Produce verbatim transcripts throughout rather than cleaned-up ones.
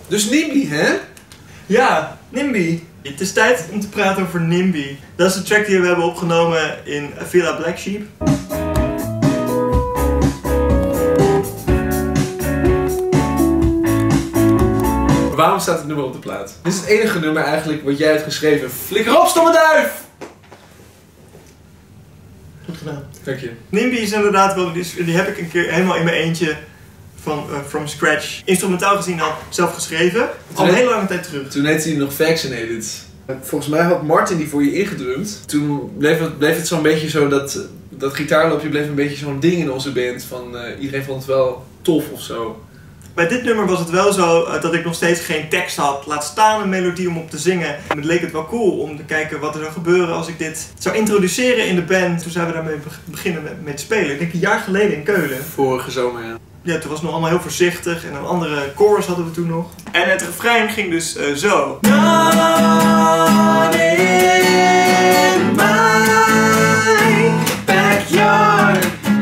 Dus NIMBY, hè? Ja, NIMBY. Het is tijd om te praten over NIMBY. Dat is de track die we hebben opgenomen in Villa Black Sheep. Waarom staat het nummer op de plaat? Dit is het enige nummer eigenlijk wat jij hebt geschreven. Flikker op, stomme duif! Goed gedaan. Dank je. NIMBY is inderdaad wel, die, die heb ik een keer helemaal in mijn eentje van uh, from scratch, instrumentaal gezien al zelf geschreven. Al een hele lange tijd terug. Toen heette hij nog Vaccinated. Volgens mij had Martin die voor je ingedrumd. Toen bleef het, bleef het zo'n beetje zo dat, dat gitaarloopje bleef een beetje zo'n ding in onze band. Van uh, iedereen vond het wel tof of zo. Bij dit nummer was het wel zo uh, dat ik nog steeds geen tekst had. Laat staan een melodie om op te zingen. En het leek het wel cool om te kijken wat er zou gebeuren als ik dit zou introduceren in de band. Toen zijn we daarmee beginnen met, met spelen. Ik denk een jaar geleden in Keulen. Vorige zomer, ja. Ja, toen was het nog allemaal heel voorzichtig en een andere chorus hadden we toen nog. En het refrein ging dus uh, zo. Not in my backyard.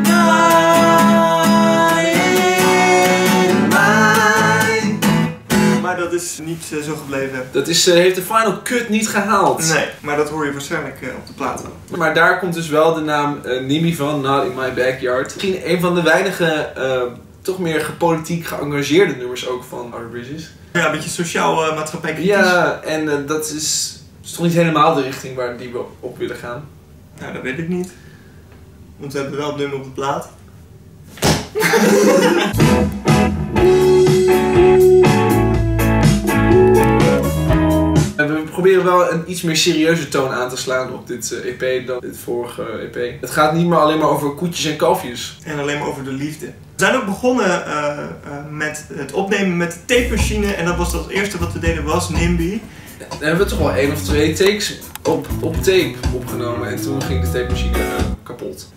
Not in my... Maar dat is niet uh, zo gebleven. Dat is, uh, heeft de final cut niet gehaald. Nee, maar dat hoor je waarschijnlijk uh, op de plaat wel. Maar daar komt dus wel de naam uh, NIMBY van, Not in My Backyard. Misschien een van de weinige... Uh, toch meer politiek geëngageerde nummers ook van Outer Bridges. Ja, een beetje sociaal uh, maatschappijkritisch. Ja, en uh, dat is, is toch niet helemaal de richting waar die we op willen gaan. Nou, dat weet ik niet. Want we hebben wel het nummer op de plaat. We proberen wel een iets meer serieuze toon aan te slaan op dit uh, E P dan dit vorige E P. Het gaat niet meer alleen maar over koetjes en kalfjes. En alleen maar over de liefde. We zijn ook begonnen uh, uh, met het opnemen met de tape-machine. En dat was het eerste wat we deden, was NIMBY. Dan hebben we toch wel één of twee takes op, op tape opgenomen. En toen ging de tape-machine uh, kapot.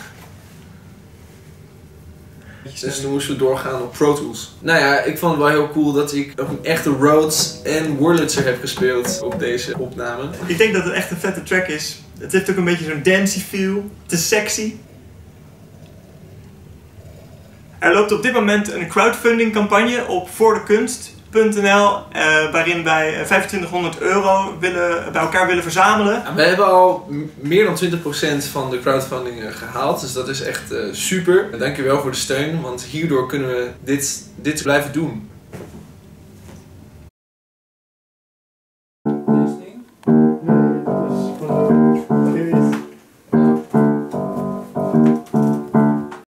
Dus toen moesten we doorgaan op Pro Tools. Nou ja, ik vond het wel heel cool dat ik ook een echte Rhodes en Wurlitzer heb gespeeld op deze opname. Ik denk dat het echt een vette track is. Het heeft ook een beetje zo'n dancey feel. Het is sexy. Er loopt op dit moment een crowdfunding campagne op voor de kunst punt n l uh, waarin wij vijfentwintighonderd euro willen, bij elkaar willen verzamelen. Ja, we hebben al meer dan twintig procent van de crowdfunding uh, gehaald, dus dat is echt uh, super. Dankjewel voor de steun, want hierdoor kunnen we dit, dit blijven doen.